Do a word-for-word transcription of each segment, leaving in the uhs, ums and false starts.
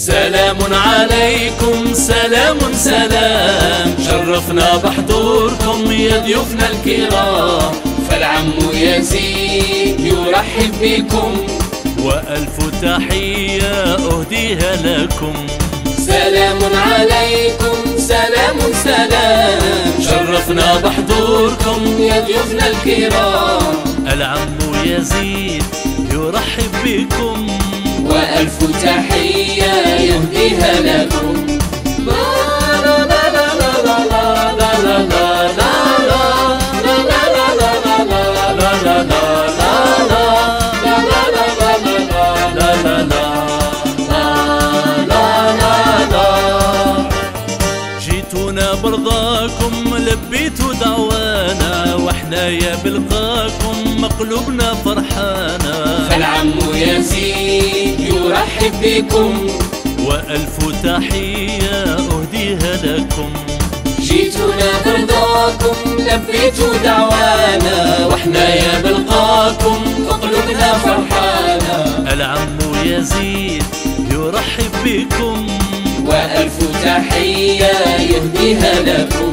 سلام عليكم سلام سلام، شرفنا بحضوركم يا ضيوفنا الكرام، فالعم يزيد يرحب بكم وألف تحية أهديها لكم. سلام عليكم سلام سلام، شرفنا بحضوركم يا ضيوفنا الكرام، العم يزيد يرحب بكم وألف تحية يهديها لكم. جيتونا برضاكم لبيتوا دعوانا، واحنا يا بلقاكم مقلوبنا فرحانا، فالعم يزيد يرحب بكم وألف تحية أهديها لكم. جيتونا برضاكم لبيتوا دعوانا، واحنا يا بلقاكم قلوبنا فرحانا، العم يزيد يرحب بكم وألف تحية يهديها لكم.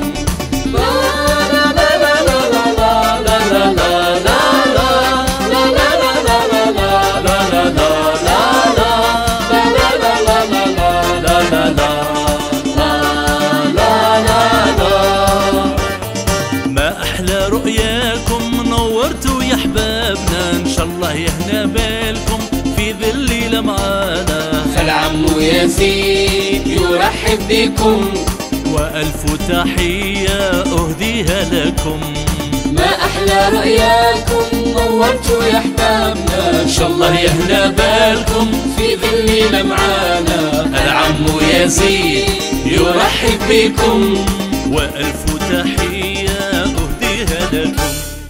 ما أحلى رؤياكم نورتوا يا حبابنا، إن شاء الله يهنا بالكم في ذل لمعانا، فالعم يزيد يرحب بكم وألف تحية أهديها لكم. ما أحلى رؤياكم نورتوا يا حبابنا، إن شاء الله يهنا بالكم في ظل لمعانا، العم يزيد يرحب بكم وألف تحية أهديها لكم.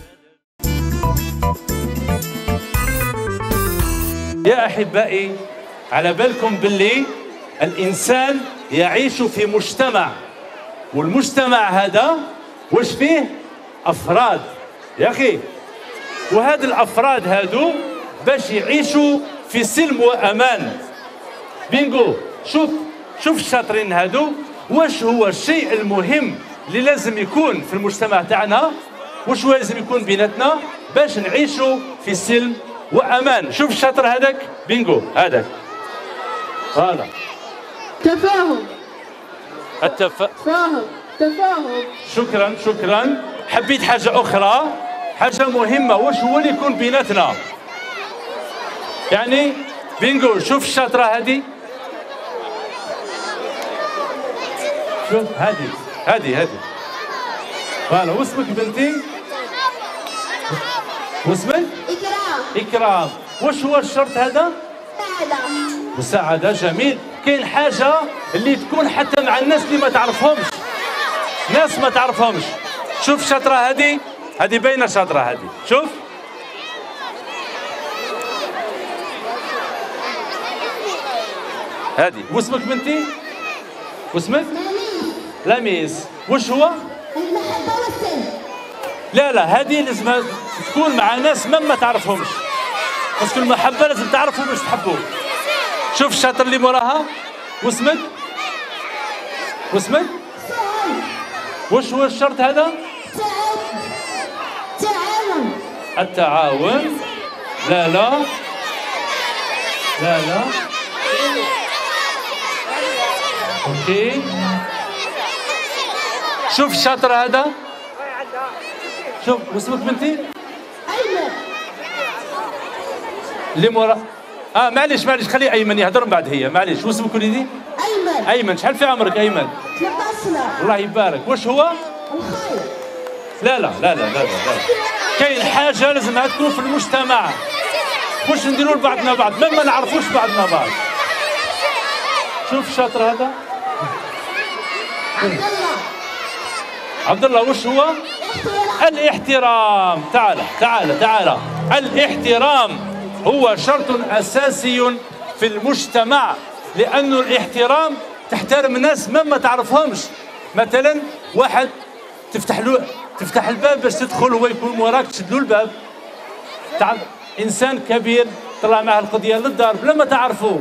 يا أحبائي، على بالكم باللي الإنسان يعيش في مجتمع، والمجتمع هذا وش فيه؟ أفراد يا أخي، وهذه الأفراد هادو باش يعيشوا في سلم وأمان. بينجو، شوف شوف الشاطرين هادو، واش هو الشيء المهم اللي لازم يكون في المجتمع تاعنا، واش هو لازم يكون بيناتنا باش نعيشوا في سلم وأمان. شوف الشاطر هذاك بينجو، هذاك هذا تفاهم التفاهم فاهم تفاهم. شكرا شكرا. حبيت حاجة أخرى، حاجة مهمة، واش هو اللي يكون بيناتنا؟ يعني بينجو، شوف الشاطرة هذه، شوف هذه هذه هذه فوالا. واسمك بنتي؟ واسمك؟ إكرام. إكرام. واش هو الشرط هذا؟ سعادة. مساعدة، جميل. كاين حاجة اللي تكون حتى مع الناس اللي ما تعرفهمش، ناس ما تعرفهمش. شوف الشاطرة هذه، هذه باينة الشاطرة هذه، شوف هذه. واسمك بنتي؟ واسمك؟ لميس. واش هو؟ المحبة والسلم. لا لا، هذه لازم تكون مع ناس ما ما تعرفهمش، باسكو المحبة لازم تعرفوا باش تحبوه. شوف الشاطر اللي موراها. واسمك؟ واسمك؟ واش هو الشرط هذا؟ تعاون. التعاون. لا لا لا لا. اوكي. شوف الشاطر هذا. شوف، واسمك بنتي؟ أيمن. اللي مورا. اه معليش معليش، خلي ايمن يهضر من بعد هي، معليش. واسمك وليدي؟ أيمن. ايمن. شحال في عمرك ايمن؟ ثلاث سنين. الله يبارك. واش هو؟ الخير. لا لا لا لا لا لا. كاين حاجة لازمها تكون في المجتمع، واش نديروا لبعضنا بعض ما ما نعرفوش بعضنا بعض. شوف الشاطر هذا. عبد الله. عبد الله. واش هو؟ الاحترام. تعال تعال تعال. الاحترام هو شرط أساسي في المجتمع، لأن الاحترام تحترم ناس ما ما تعرفهمش. مثلا واحد تفتح له تفتح الباب باش تدخل، هو يكون وراك تشد له الباب. تعرف انسان كبير طلع معه القضيه للدار بلا ما تعرفوا،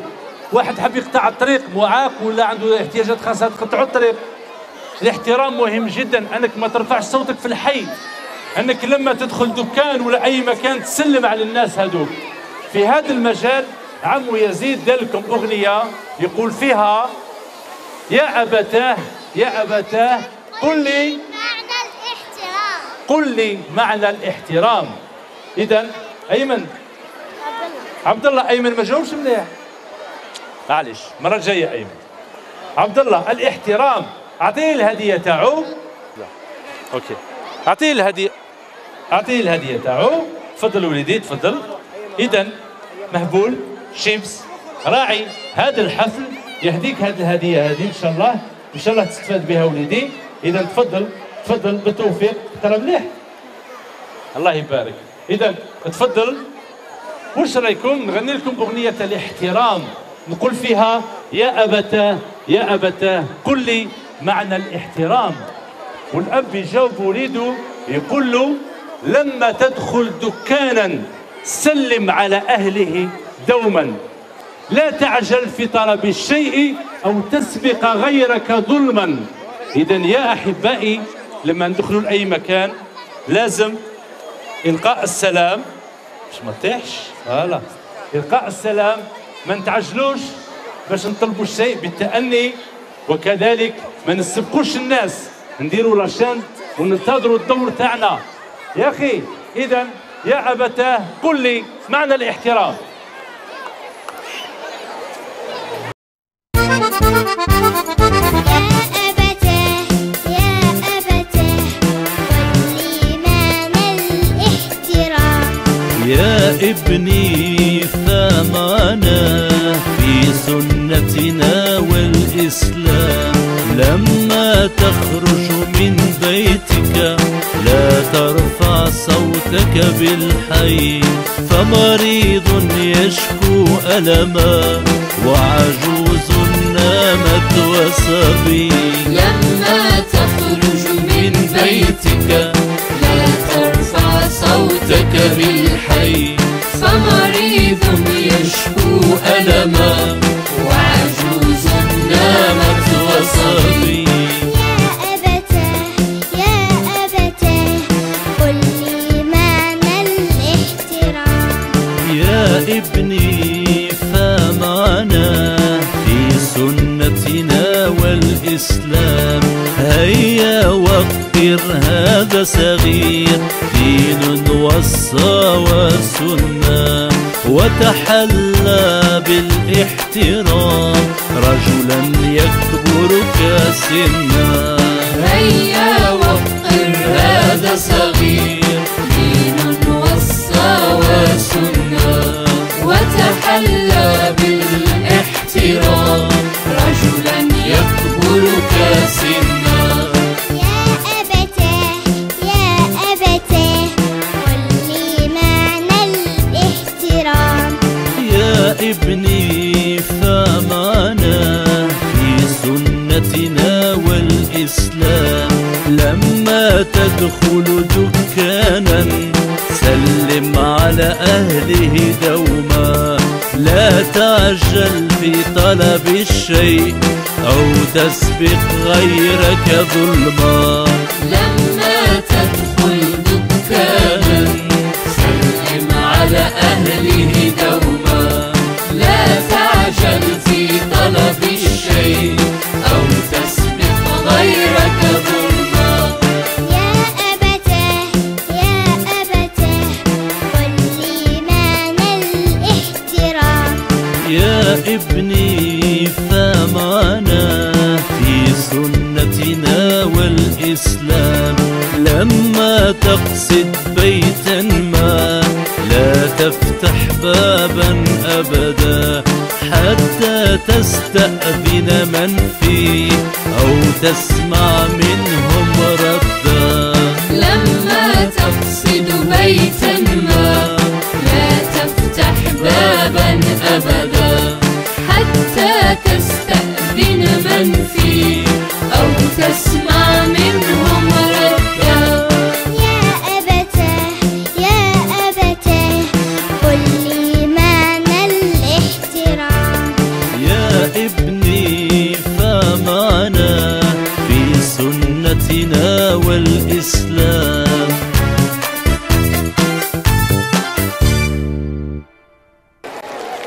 واحد حب يقطع الطريق معاق ولا عنده احتياجات خاصة تقطعوا الطريق. الاحترام مهم جدا، انك ما ترفعش صوتك في الحي، انك لما تدخل دكان ولا اي مكان تسلم على الناس هذوك. في هذا المجال عمو يزيد دار لكم اغنيه يقول فيها: يا ابتاه يا ابتاه قل لي معنى الاحترام. قل لي معنى الاحترام. اذا ايمن عبد الله ايمن ما جاوبش مليح، معليش المره الجايه ايمن. عبد الله الاحترام، اعطيه الهديه تاعو. لا اوكي اعطيه الهديه، اعطيه الهديه تاعو. تفضل وليدي تفضل. اذا مهبول شيبس راعي هذا الحفل يهديك هذه الهديه هذه ان شاء الله، ان شاء الله تستفاد بها وليدي. اذا تفضل تفضل بالتوفيق، ترى مليح الله يبارك. اذا تفضل. واش رايكم نغني لكم اغنيه الاحترام نقول فيها: يا ابتاه يا ابتاه قل لي معنى الاحترام. والاب يجاوب وليده يقول له: لما تدخل دكانا سلم على اهله دوما، لا تعجل في طلب الشيء او تسبق غيرك ظلما. اذا يا احبائي لما ندخلوا لاي مكان لازم القاء السلام، باش ما تطيحش، فوالا القاء السلام، ما نتعجلوش باش نطلبوا الشيء بالتأني، وكذلك ما نسبقوش الناس، نديروا لاشان وننتظروا الدور تاعنا. يا اخي اذا يا ابتاه قل لي معنى الاحترام. يا ابني فمعنا في سنتنا والإسلام، لما تخرج من بيتك لا ترفع صوتك بالحي، فمريض يشكو ألما وعجوز نامت وصبي. لما تخرج من بيتك لا ترفع صوتك بالحي، فمريض يشكو ألما وعجوز نامت وصبي. يا أبتاه يا أبتاه قل لي معنى الاحترام. يا ابني فمعنا في سنتنا والإسلام، هيا وقر هذا صغير، دين وصى وسنة، وتحلى بالاحترام رجلا يكبرك سنا. هيا وقر هذا صغير، دين وصى وسنة، وتحلى بالاحترام رجلا يكبرك سنا. يا أبتاه يا أبتاه قل لي معنى الاحترام. يا ابني فمعنا في سنتنا والإسلام، لما تدخل دكانا سلم على أهله دوما، لا تعجل في طلب الشيء أو تسبق غيرك ظلما. لما تدخل دكانا سلم على أهله دوما، لا تعجل في طلب الشيء أو تسبق غيرك ظلما. يا أبتاه يا أبتاه قل لي معنى الاحترام. يا ابني فمعنا في سنتنا والإسلام، لما تقصد بيتا ما لا تفتح بابا أبدا حتى تستأذن من فيه أو تسمع منهم ردا. لما تقصد بيتا ما لا تفتح بابا أبدا حتى تستأذن من فيه أو تسمع منهم ردا. يا أبتاه يا أبتاه قل لي معنى الاحترام.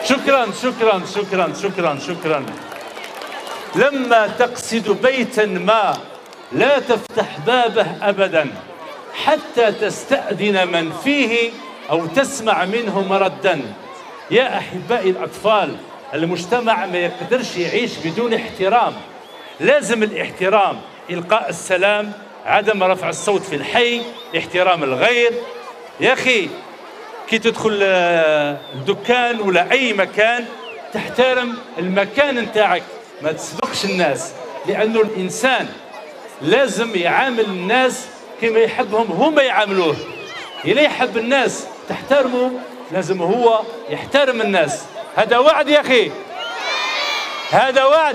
شكرا شكرا شكرا شكرا شكرا. لما تقصد بيتا ما لا تفتح بابه أبدا حتى تستأذن من فيه أو تسمع منه مردا. يا أحبائي الأطفال، المجتمع ما يقدرش يعيش بدون احترام. لازم الاحترام، إلقاء السلام، عدم رفع الصوت في الحي، احترام الغير. يا أخي كي تدخل الدكان ولا أي مكان تحترم المكان نتاعك، ما تسبقش الناس، لأنه الإنسان لازم يعامل الناس كما يحبهم هما يعاملوه. إلا يحب الناس تحترمه لازم هو يحترم الناس. هذا وعد يا أخي، هذا وعد.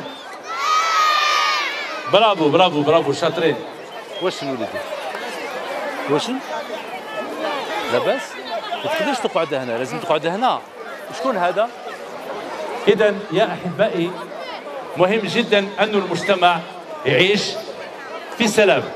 برافو برافو برافو شاطرين. واش وليدي واش لاباس؟ ما تقدرش تقعد هنا، لازم تقعد هنا. شكون هذا؟ إذا يا أحبائي مهم جدا أن المجتمع يعيش في سلام.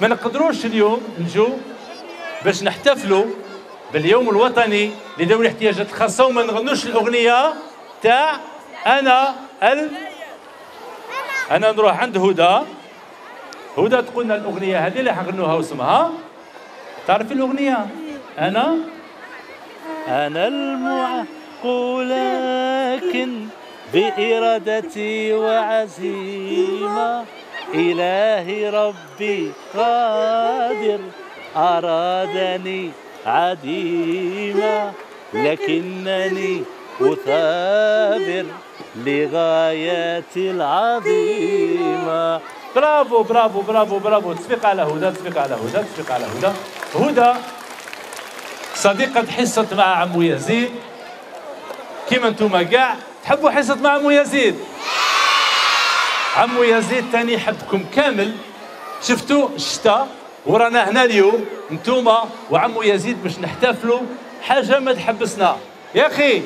ما نقدروش اليوم نجو باش نحتفلوا باليوم الوطني لذوي الاحتياجات الخاصة وما نغنوش الأغنية تاع أنا ال أنا نروح عند هدى. هدى تقول لنا الأغنية هذه اللي حنغنوها واسمها، تعرفي الأغنية؟ أنا أنا المعاق لكن بإرادتي وعزيمة، إلهي ربي قادر أرادني عديمة، لكنني أثابر لغاياتي العظيمة. برافو برافو برافو برافو. تصفيق على هدى، تصفيق على هدى، تصفيق على هدى. هدى صديقة حصة مع عمو يزيد، كيما انتوما كاع تحبوا حصة مع عمو يزيد. عمو يزيد تاني يحبكم كامل. شفتوا الشتاء ورانا هنا اليوم انتوما وعمو يزيد باش نحتفلوا حاجة ما تحبسنا يا أخي،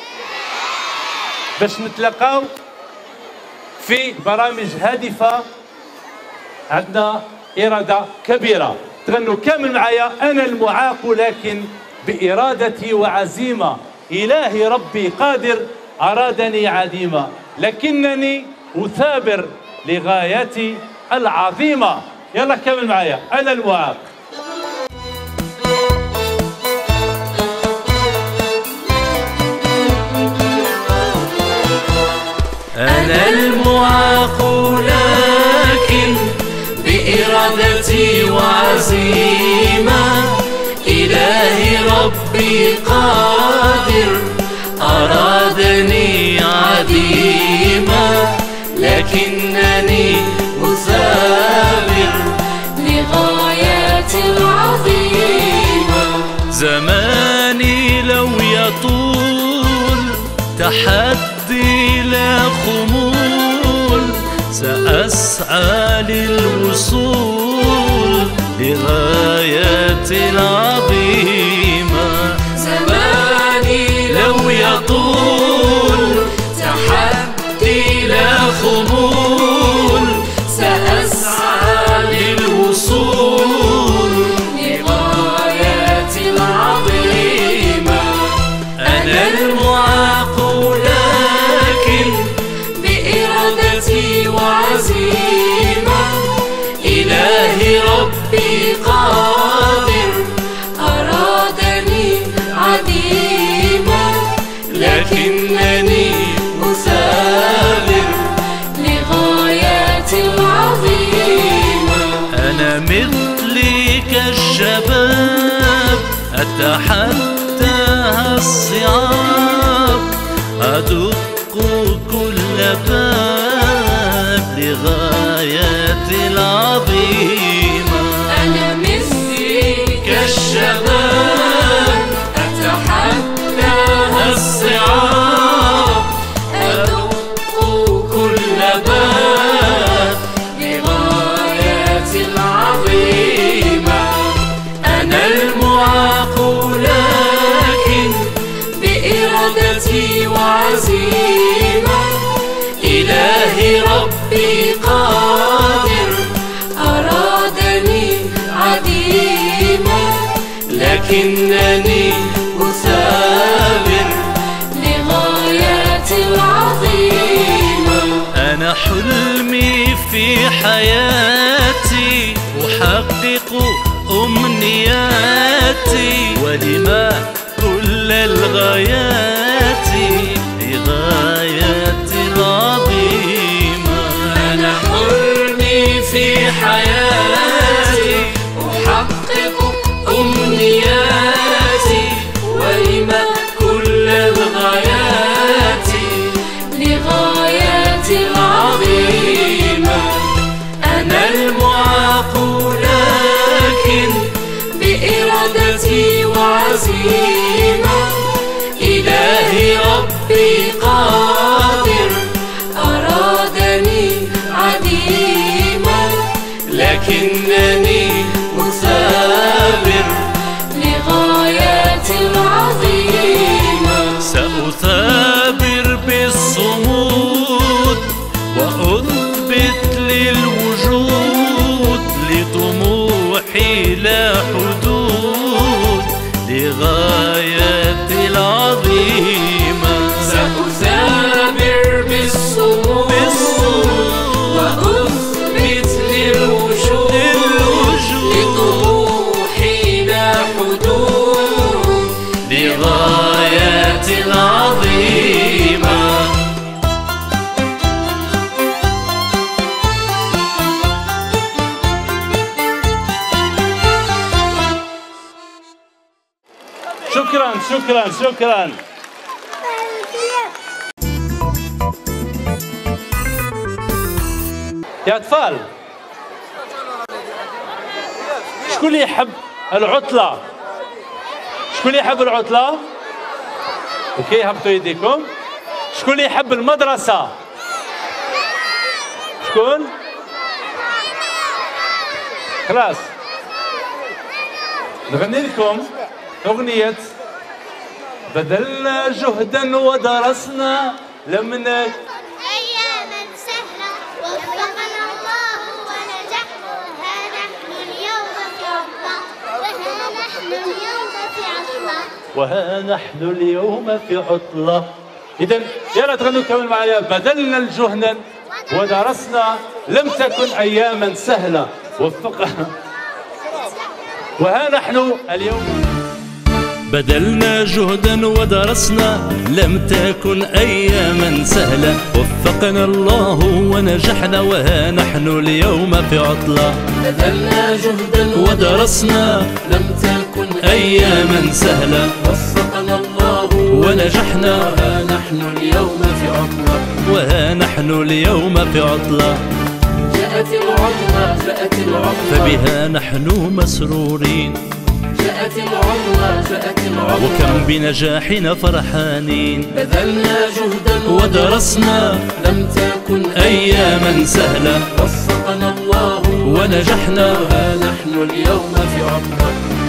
باش نتلاقاو في برامج هادفة. عندنا إرادة كبيرة. تغنوا كامل معايا. أنا المعاق لكن بإرادتي وعزيمة، إلهي ربي قادر أرادني عديمة، لكنني أثابر لغايتي العظيمة. يلا كامل معايا. أنا المعاق. أنا المعاق لكن بإرادتي وعزيمة، إلهي ربي قادر أرادني عديمة، لكنني أثابر لغايات العظيمة. زماني لو يطول تحدي لا خمول، سأسعى للوصول لغايات العظيمة. زماني لو يطول تحدي لا خمول، سأسعى للوصول لغايات العظيمة. أنا المعاق لكن بإرادتي وعزيمة، إلهي ربي قادر أرادني عديمة، لكنني أثابر لغايات العظيمة. أنا مثلك الشباب أتحداها الصعاب، أدق كل باب لغايات العظيمة. أنا مثلك كالشباب أتحداها الصعاب، أدق كل باب لغايات العظيمة. أنا المعاق لكن بإرادتي وعزيمة، إلهي ربي قادر أرادني عديمة، لكنني أثابر لغايات العظيمة. أنا حلمي في حياتي أحقق أمنياتي، ولما كل الغايات لغايات العظيمة. أنا حلمي في حياتي أحقق أمنياتي، ولما كل الغايات لغايات العظيمة. أنا المعاق لكن بإرادتي وعزيمة، إلهي ربي قادر أرادني عديمة، لكنني أثابر لغايات العظيمة. سأثابر بالصمود وأثبت للوجود لطموح عظيما سأثابر بالصمود وأثبت للوجود لطموحي لا حدود لغايات عظيمة. شكرا شكرا شكرا. يا أطفال، شكون اللي يحب العطلة؟ شكون اللي يحب العطلة؟ اوكي، هبطوا يديكم. شكون اللي يحب المدرسة؟ شكون؟ خلاص نغني لكم أغنية بذلنا جهدا ودرسنا لم نك أياما سهلة وفقنا الله ونجحنا ها نحن اليوم في عطلة وها نحن اليوم في عطلة وها نحن اليوم في عطلة. إذا يلا تغنوا كمان معايا. بذلنا الجهدا ودرسنا لم تكن أياما سهلة وفقنا وها نحن اليوم. بذلنا جهدا ودرسنا لم تكن أياما سهلة وفقنا الله ونجحنا وها نحن اليوم في عطلة. بذلنا جهدا ودرسنا لم تكن أياما سهلة وفقنا الله ونجحنا وها نحن اليوم في عطلة وها نحن اليوم في عطلة. جاءت العطلة جاءت العطلة فبها نحن مسرورين جاءت العطلة جاءت العطلة وكم بنجاحنا فرحانين. بذلنا جهدا ودرسنا لم تكن أياما سهلة وفقنا الله ونجحنا وها نحن اليوم في عطلة.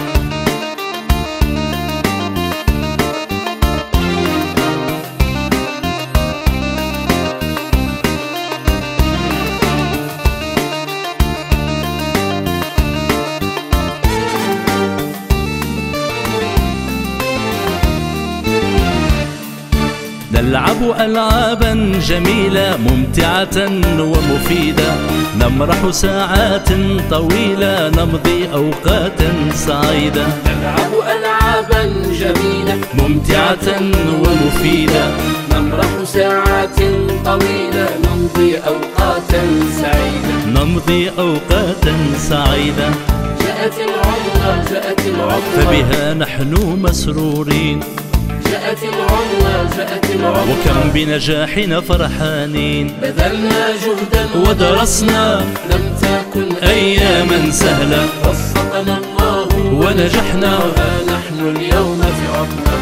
نلعب ألعابا جميلة ممتعة ومفيدة نمرح ساعات طويلة نمضي أوقاتا سعيدة. نلعب ألعابا جميلة ممتعة ومفيدة نمرح ساعات طويلة نمضي أوقاتا سعيدة نمضي أوقاتا سعيدة. جاءت العطلة جاءت العطلة فبها نحن مسرورين جاءت العطلة جاءت العطلة وكم بنجاحنا فرحانين. بذلنا جهدا ودرسنا لم تكن أياما سهلة وفقنا الله ونجحنا وها نحن اليوم في عطلة.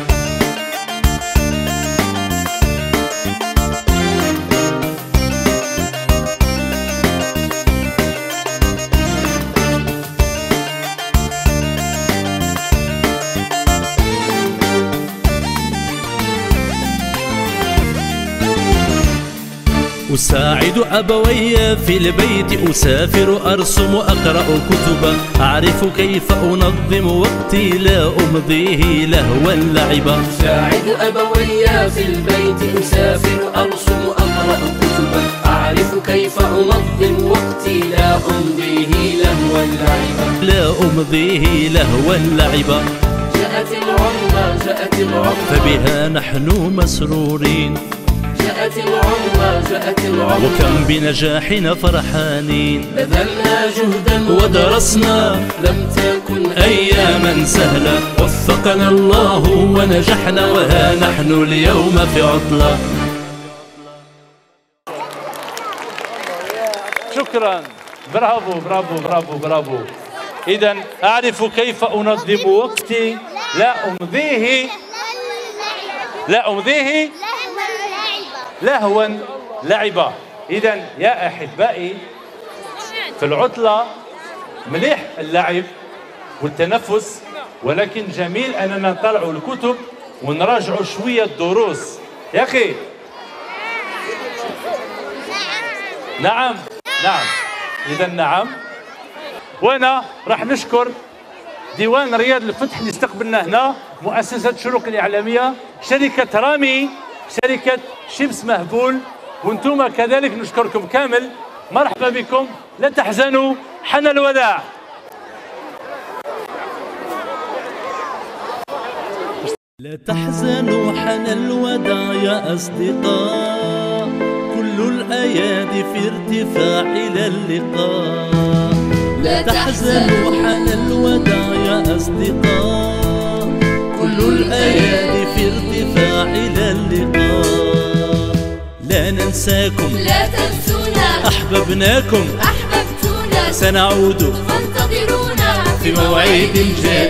أساعد أبوي في البيت أسافر أرسم أقرأ كتبا أعرف كيف أنظم وقتي لا أمضيه لهوا لعبا. أساعد أبوي في البيت أسافر أرسم أقرأ كتبا أعرف كيف أنظم وقتي لا أمضيه لهوا لعبا لا أمضيه لهوا لعبا. جاءت العطلة جاءت العطلة فبها نحن مسرورين جاءت العطلة جاءت العطلة وكم بنجاحنا فرحانين. بذلنا جهدا ودرسنا لم تكن أياما سهلة وفقنا الله ونجحنا وها نحن اليوم في عطلة. شكرا. برافو برافو برافو برافو. إذا أعرف كيف أنظم وقتي لا أمضيه لا أمضيه لهوا لعبا. إذا يا أحبائي، في العطلة مليح اللعب والتنفس، ولكن جميل أننا نطلعوا الكتب ونراجعوا شوية الدروس. يا أخي نعم نعم. إذا نعم. وأنا راح نشكر ديوان رياض الفتح اللي استقبلنا هنا مؤسسة شروق الإعلامية، شركة رامي، شركة شمس مهبول، وانتم كذلك نشكركم كامل. مرحبا بكم، لا تحزنوا، حان الوداع. لا تحزنوا، حان الوداع يا أصدقاء، كل الأيادي في ارتفاع إلى اللقاء. لا تحزنوا، حان الوداع يا أصدقاء، كل الأيادي في ارتفاع إلى اللقاء. لا ننساكم، لا تنسونا، أحببناكم، أحببتونا، سنعود فانتظرونا في موعد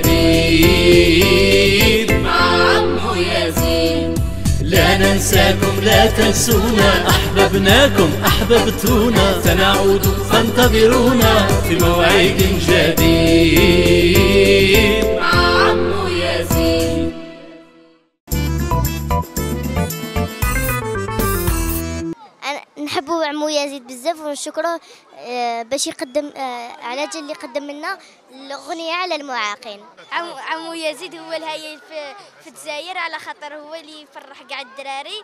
جديد مع عمو يزيد. لا ننساكم، لا تنسونا، أحببناكم، أحببتونا، سنعود فانتظرونا في موعد جديد مع عمو يزيد. نحبوا عمو يزيد بزاف ونشكره باش يقدم على اجل اللي قدم لنا الاغنيه على المعاقين. عمو يزيد هو الهايل في في الجزائر، على خاطر هو اللي يفرح كاع الدراري،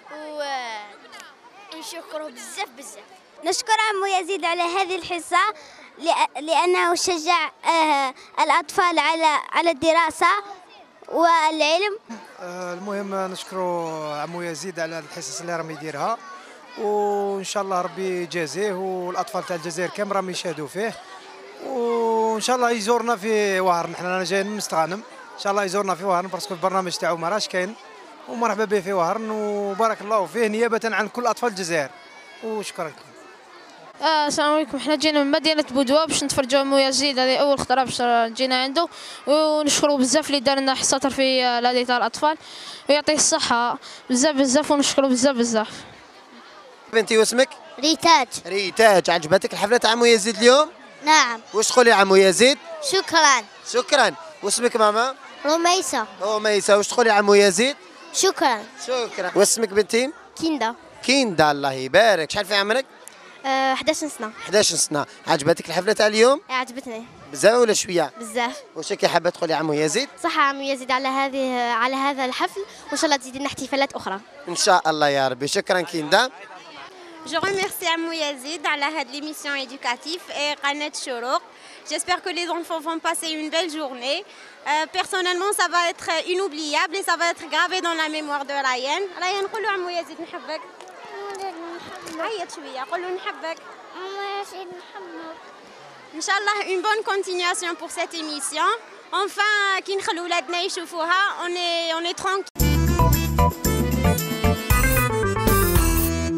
ونشكره بزاف بزاف. نشكر عمو يزيد على هذه الحصه لانه شجع الاطفال على على الدراسه والعلم. المهم نشكروا عمو يزيد على الحصص اللي راهم يديرها، وان شاء الله ربي يجازيه، والاطفال تاع الجزائر كامل راهم يشاهدوا فيه، وان شاء الله يزورنا في وهران. حنا جايين من مستغانم، ان شاء الله يزورنا في وهران باسكو البرنامج تاعو ما راهش كاين، ومرحبا به في وهران، وبارك الله فيه نيابه عن كل اطفال الجزائر، وشكرا لكم. آه السلام عليكم. حنا جينا من مدينه بودوا باش نتفرجوا عمو يزيد، هذه اول خطره باش جينا عنده، ونشكروا بزاف اللي دار لنا حصه ترفيهيه لهذه تاع الاطفال، ويعطيه الصحه بزاف بزاف، ونشكروا بزاف بزاف. بنتي واسمك؟ ريتاج. ريتاج، عجبتك الحفله تاع عمو يزيد اليوم؟ نعم. واش تقولي يا عمو يزيد؟ شكرا. شكرا. واسمك ماما؟ رميسة. رميسة، واش تقولي يا عمو يزيد؟ شكرا. شكرا. واسمك بنتي؟ كيندا. كيندا، الله يبارك. شحال في عمرك؟ أه إحدى عشر سنة. إحدى عشر سنة. عجبتك الحفله تاع اليوم؟ عجبتني. بزاف ولا شويه؟ بزاف. واش كي حابه تقولي عمو يزيد؟ صح عمو يزيد على هذه على هذا الحفل، وان شاء الله تزيد لنا احتفالات اخرى. ان شاء الله يا ربي. شكرا كيندا. Je remercie Amou Yazid à la l'émission éducative et Qanet Shourouk. J'espère que les enfants vont passer une belle journée. Euh, personnellement, ça va être inoubliable et ça va être gravé dans la mémoire de Ryan. Ryan, قول له عمو يزيد نحبك. عيط شوية، قول له نحبك. عمو يزيد نحبك. إن شاء الله une bonne continuation pour cette émission. Enfin, كي نخلو ولادنا يشوفوها, on est on est tranquille.